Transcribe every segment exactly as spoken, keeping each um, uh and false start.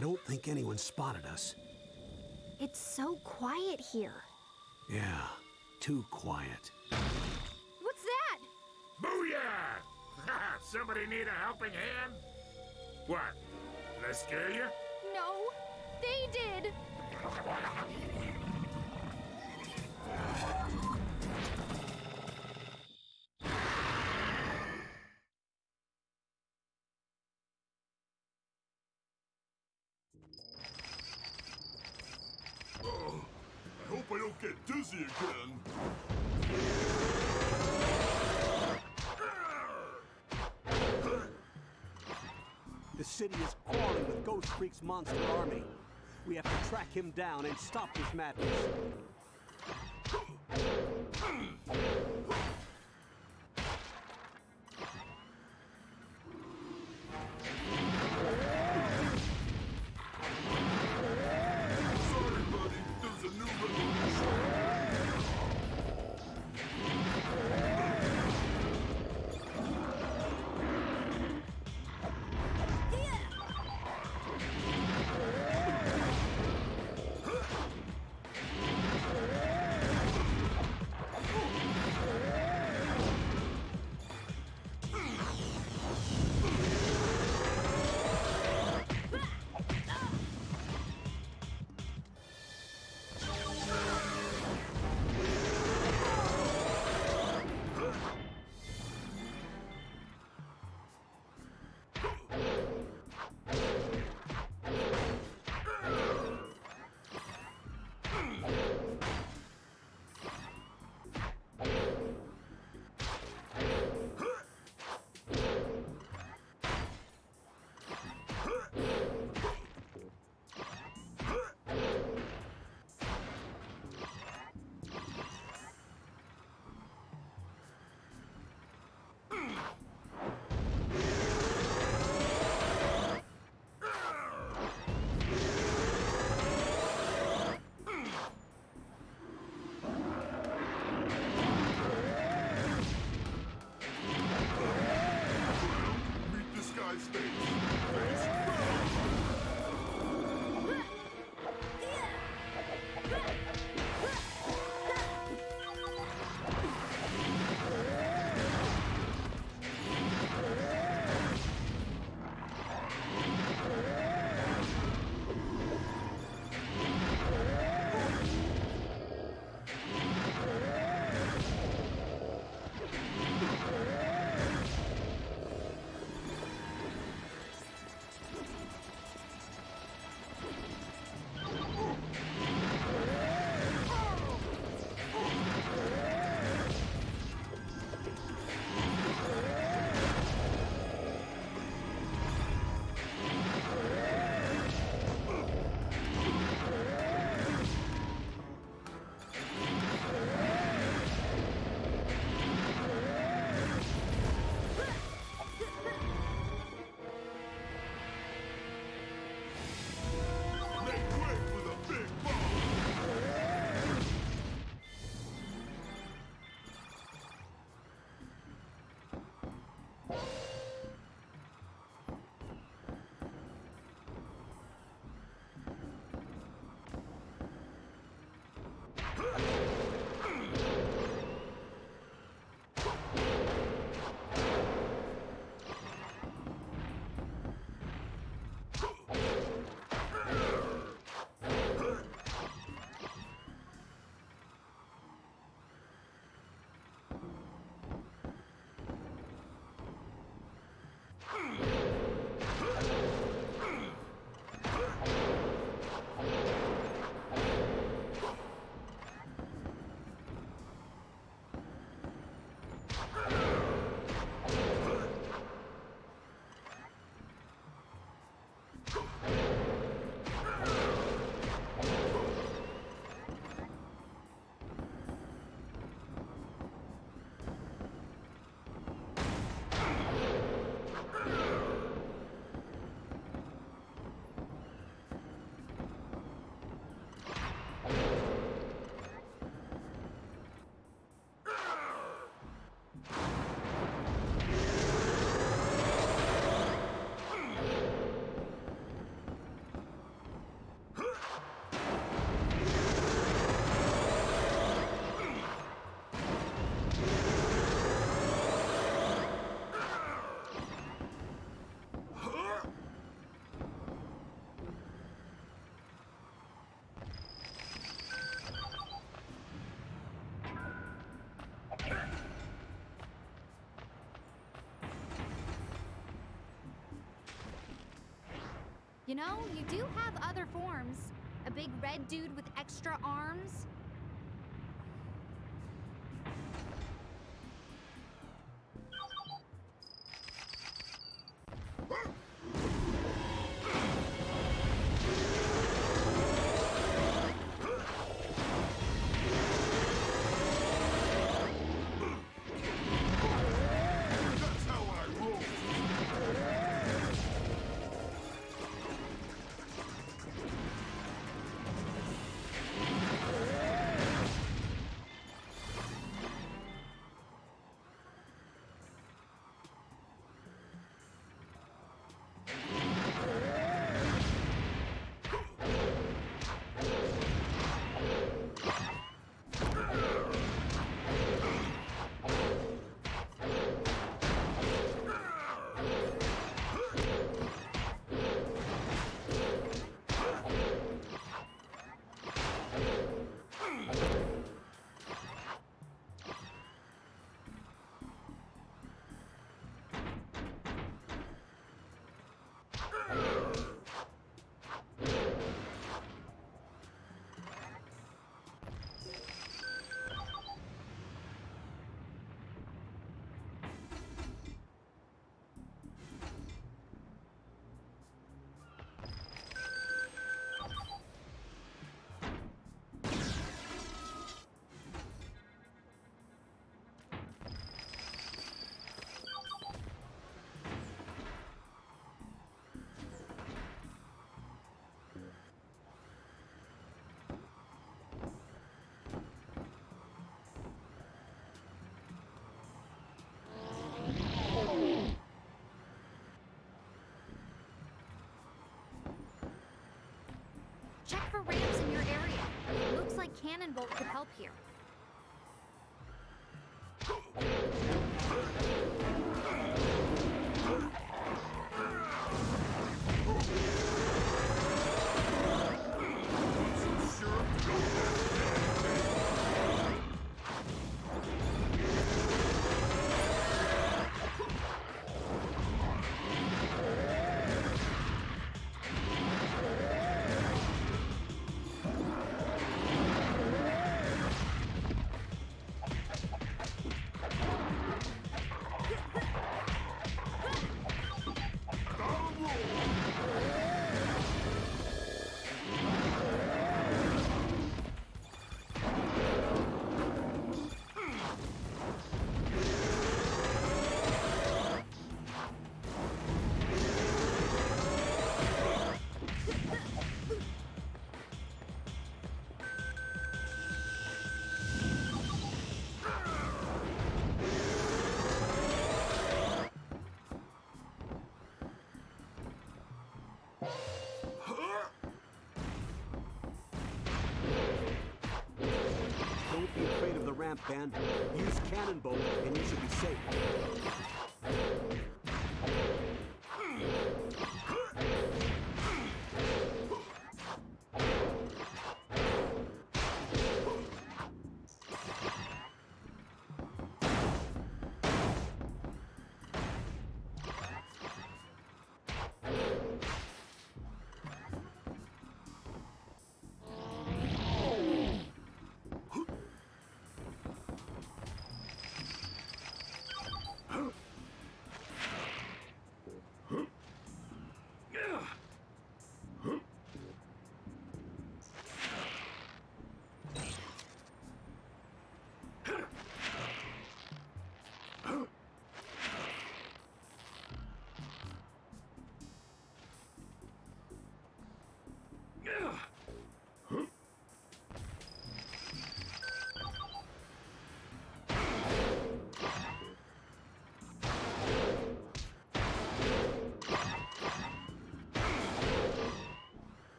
don't think anyone spotted us. It's so quiet here. Yeah, too quiet. What's that? Booyah! Somebody need a helping hand? What? Did I scare you? No, they did. Oh, I hope I don't get dizzy again. The city is crawling with Ghost Creek's monster army. We have to track him down and stop this madness. Sorry, buddy. There's a new revolution. You know, you do have other forms. A big red dude with extra arms. That's how I roll. Check for ramps in your area. Looks like Cannonbolt could help here. Don't be afraid of the ramp, Ben. Use Cannonbolt and you should be safe.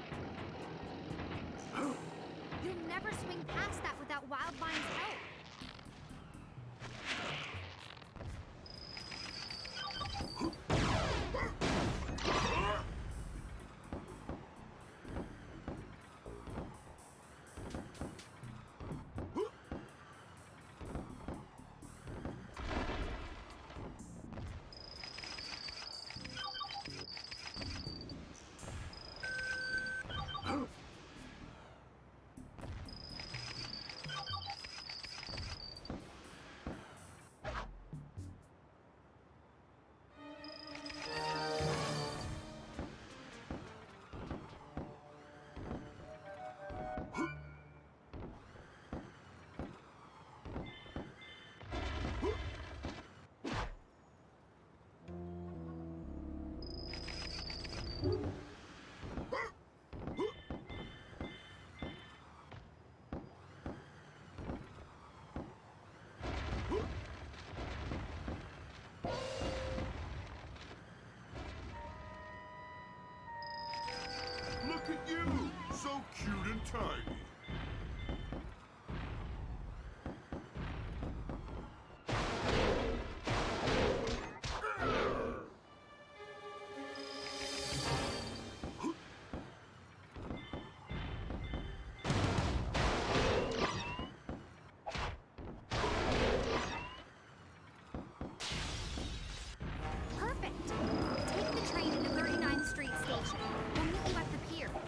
You'll never swing past that without Wildline's help. at you! So cute and tiny. Perfect. Take the train to the thirty-ninth Street station. We'll meet you at the pier.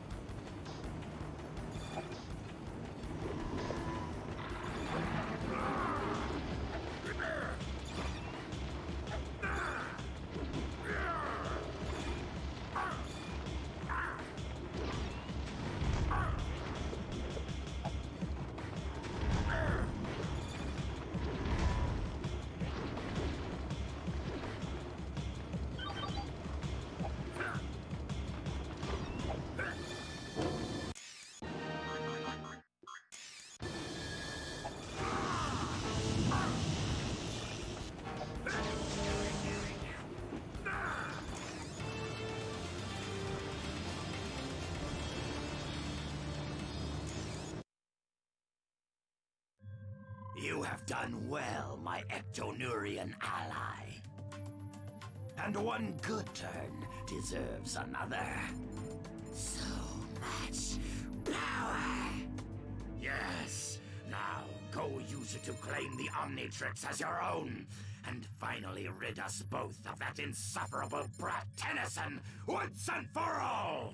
You have done well, my Ectonurian ally. And one good turn deserves another. So much power! Yes, now go use it to claim the Omnitrix as your own, and finally rid us both of that insufferable brat Tennyson once and for all!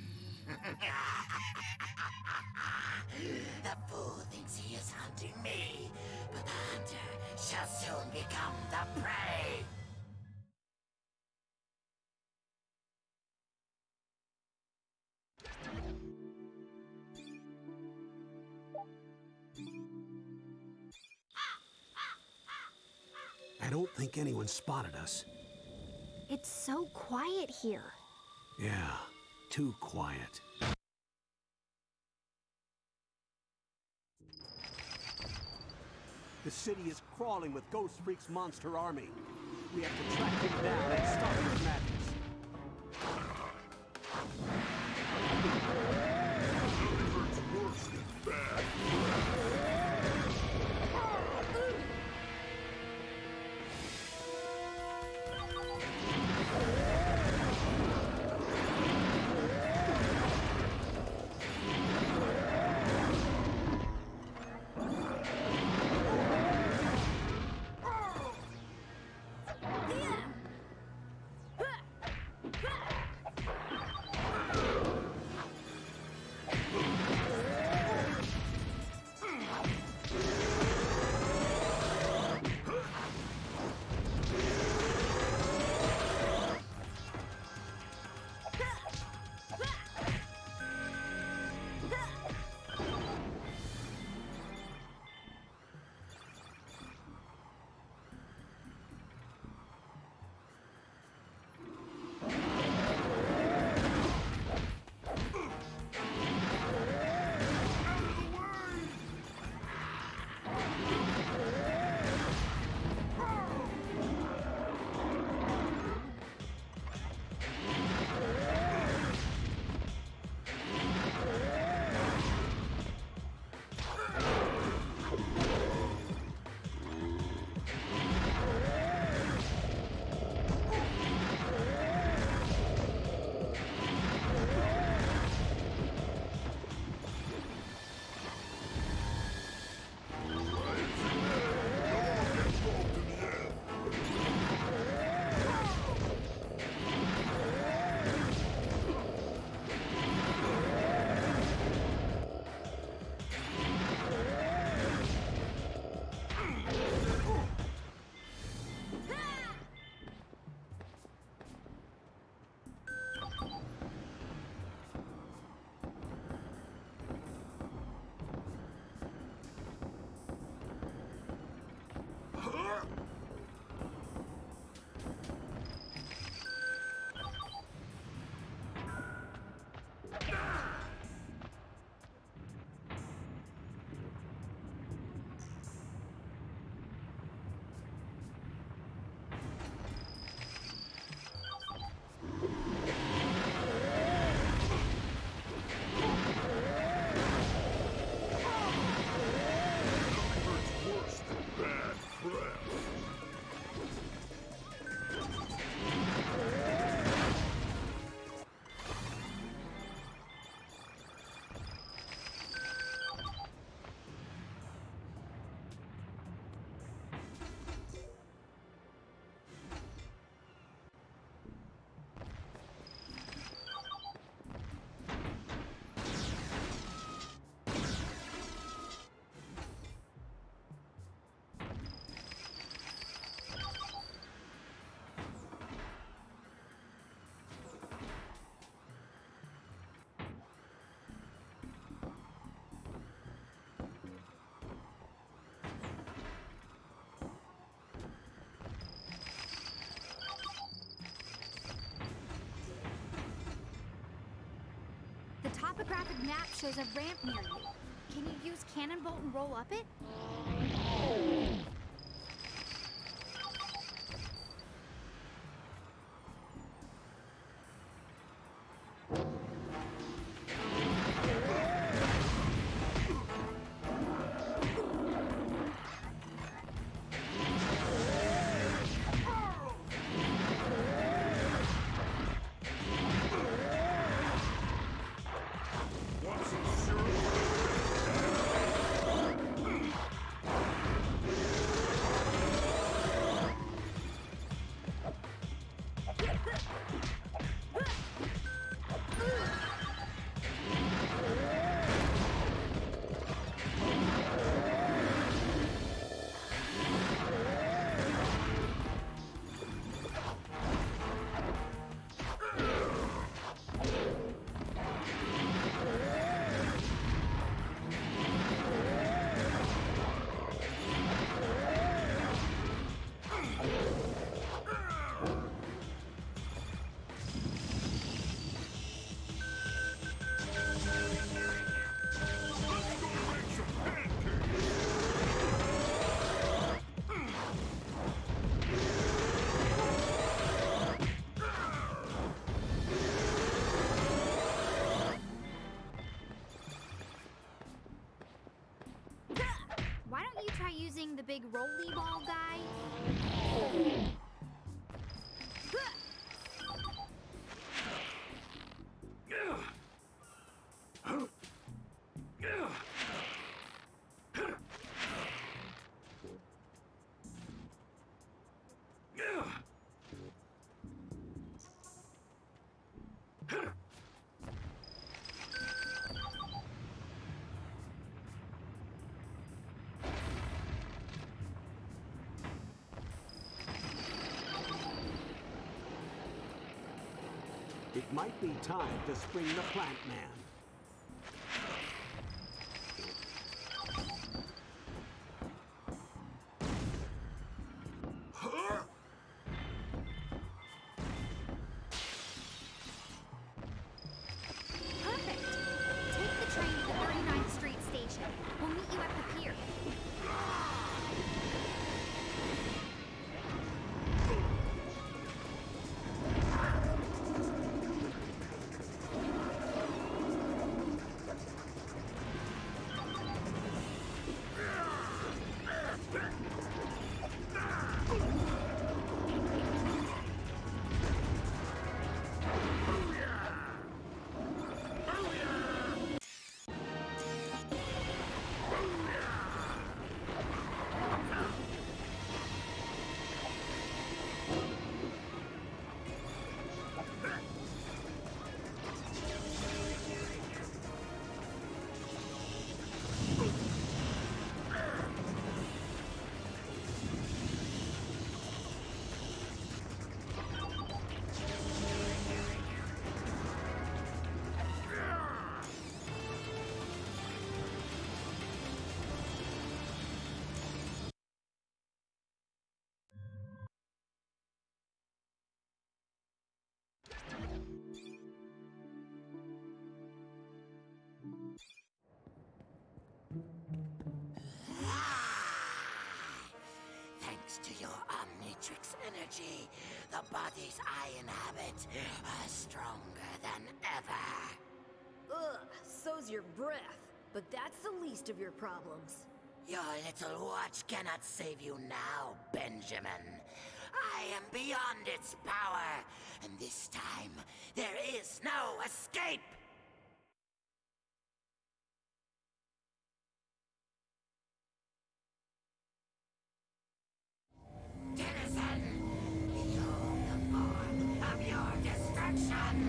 The fool thinks he is hunting me, but the hunter shall soon become the prey! I don't think anyone spotted us. It's so quiet here. Yeah, too quiet. The city is crawling with Ghost Freak's monster army. We have to track him down and stop his madness. Nothing hurts worse than bad. topographic map shows a ramp near you. Can you use Cannonbolt and roll up it? Why don't you try using the big rolly ball guy? It might be time to spring the Plant Man. Perfect. Take the train to the thirty-ninth Street station. We'll meet you at the pier. Thanks to your Omnitrix energy, the bodies I inhabit are stronger than ever. Ugh, so's your breath. But that's the least of your problems. Your little watch cannot save you now, Benjamin. I am beyond its power, and this time, there is no escape! Denizen, behold the form of your destruction!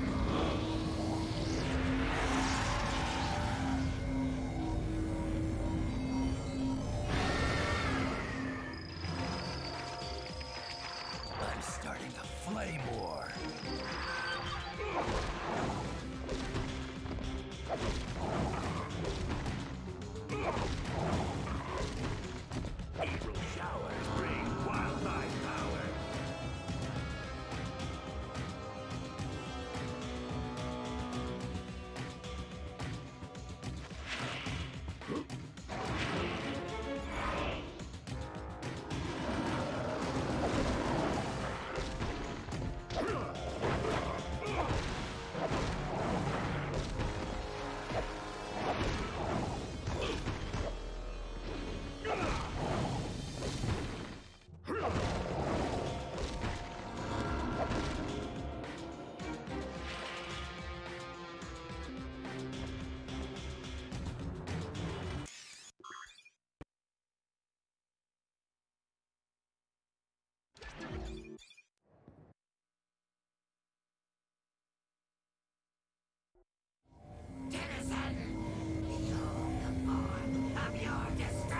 I'm starting a flame war.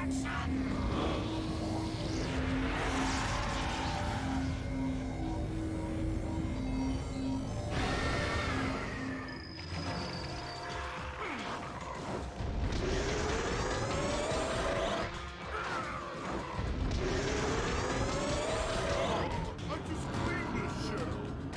action! I just cleaned this shit.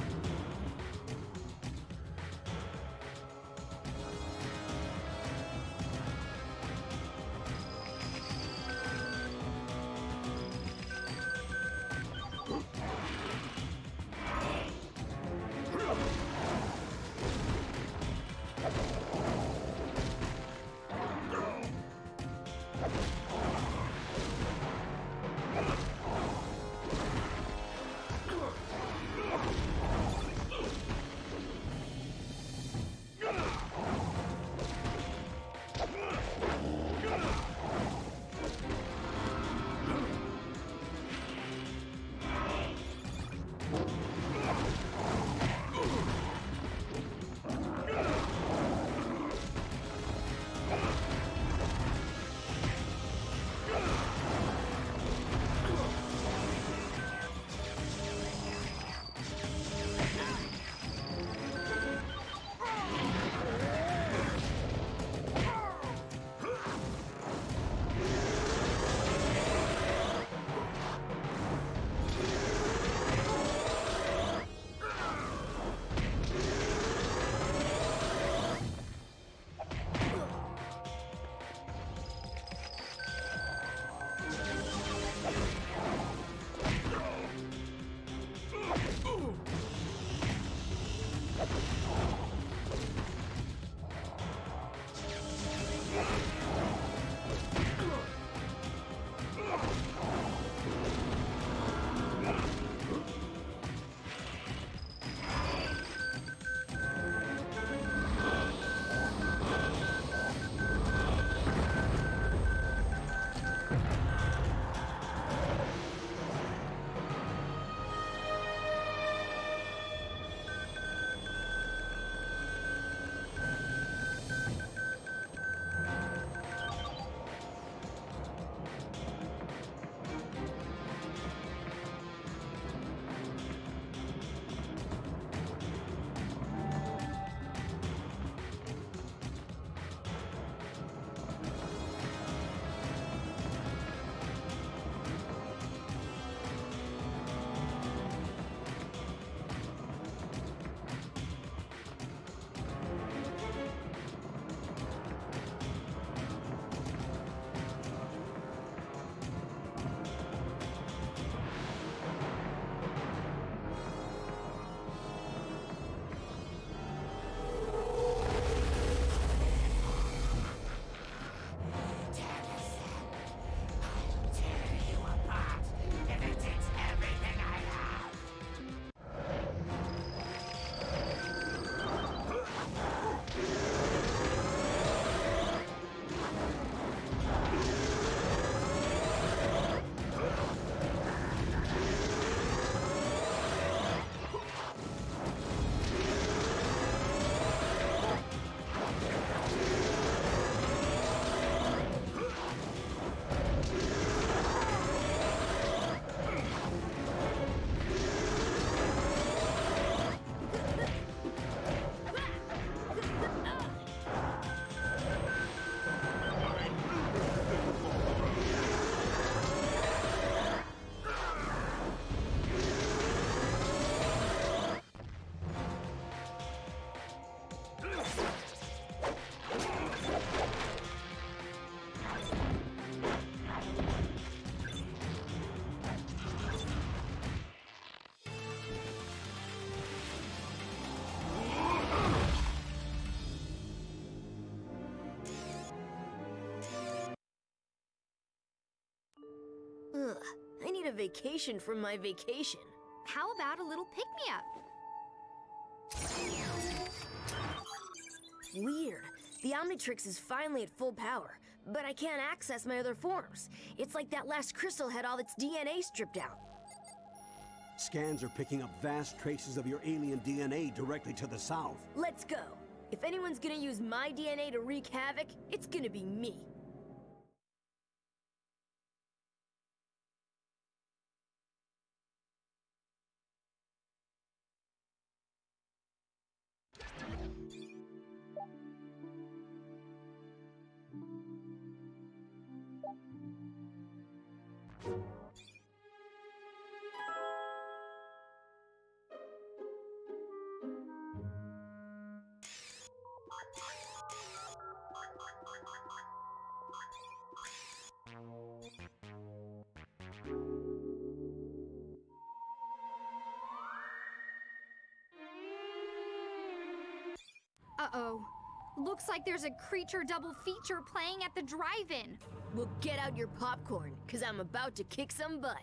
Ugh, I need a vacation from my vacation. How about a little pick-me-up? Weird. The Omnitrix is finally at full power, but I can't access my other forms. It's like that last crystal had all its D N A stripped out. Scans are picking up vast traces of your alien D N A directly to the south. Let's go. If anyone's gonna use my D N A to wreak havoc, it's gonna be me. Uh-oh. Looks like there's a creature double feature playing at the drive-in. Well, get out your popcorn, because I'm about to kick some butt.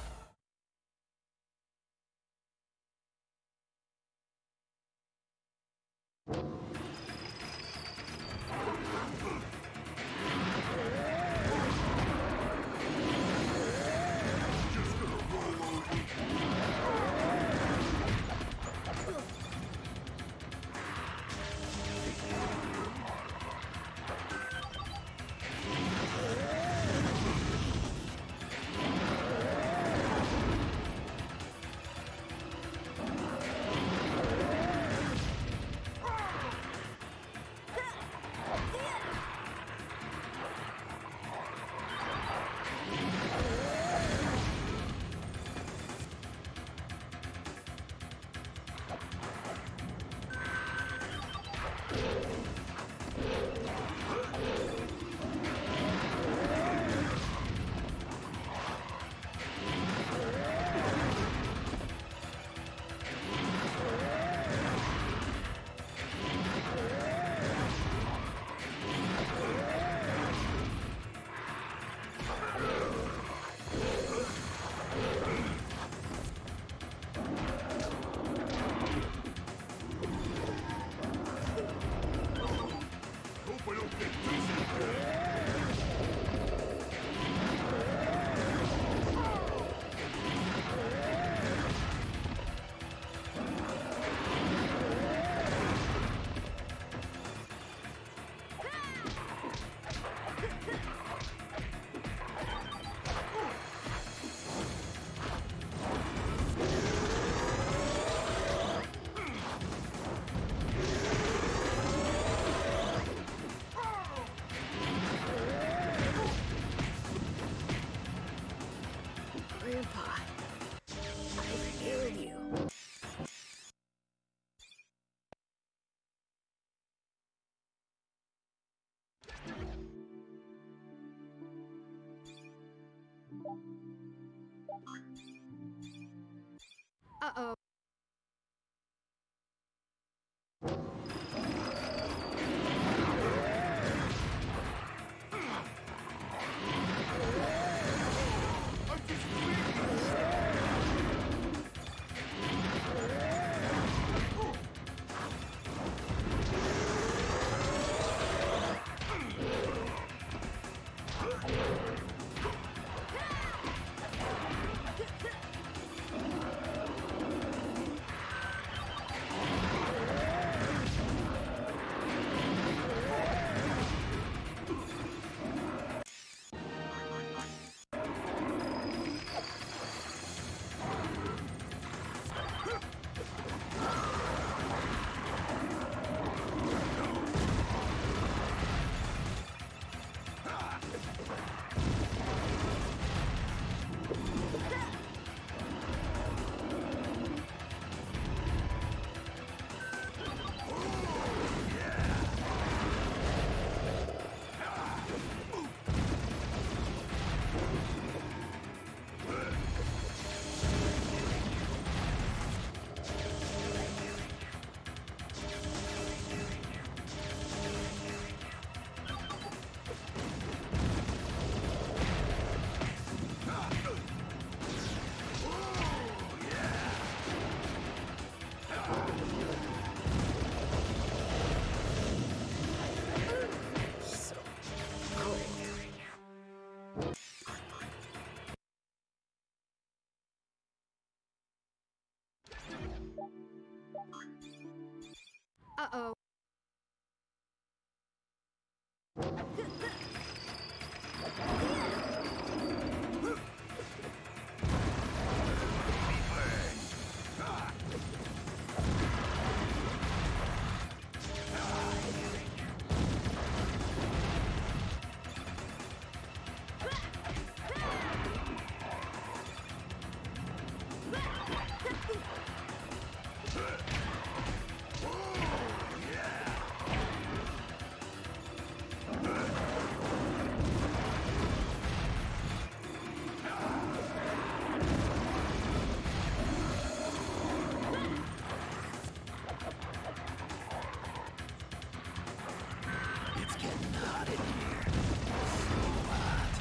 Grandpa, I failed you. Uh-oh. Uh-oh. hot in here. So hot.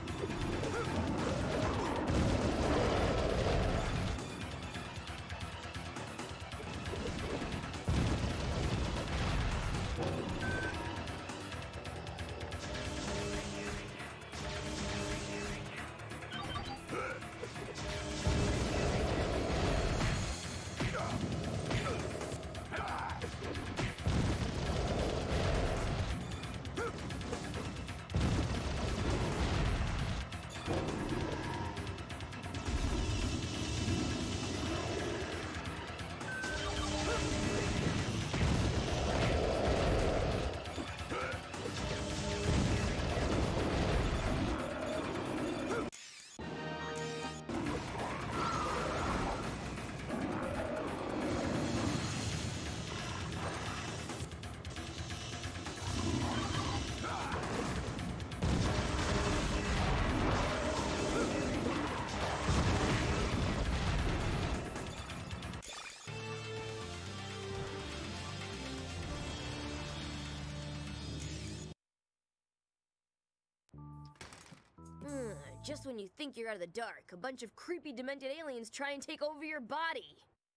Hmm, just when you think you're out of the dark, a bunch of creepy demented aliens try and take over your body.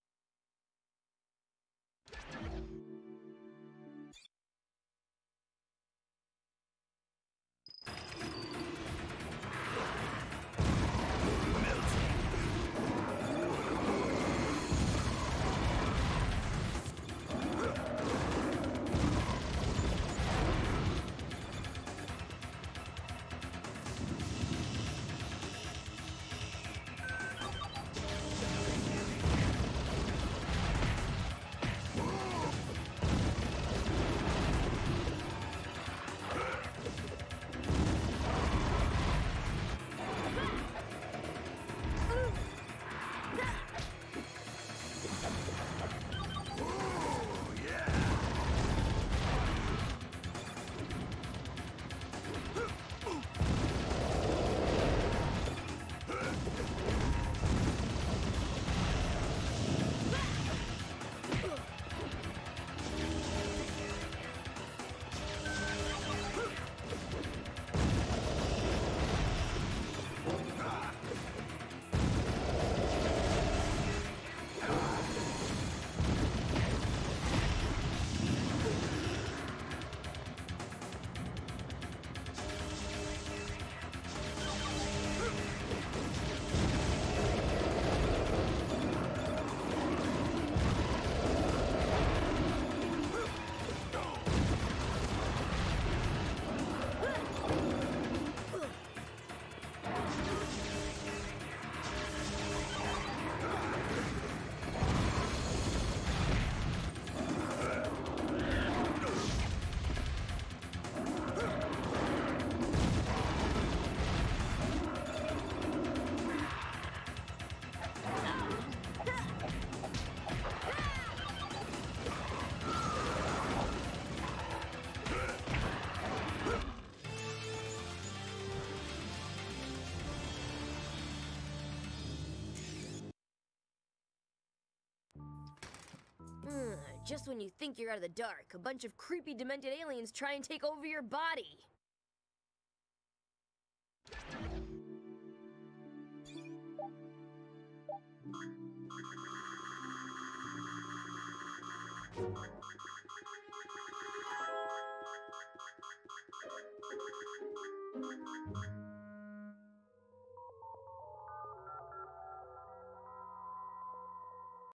Hmm, just when you think you're out of the dark, a bunch of creepy demented aliens try and take over your body. Thank you.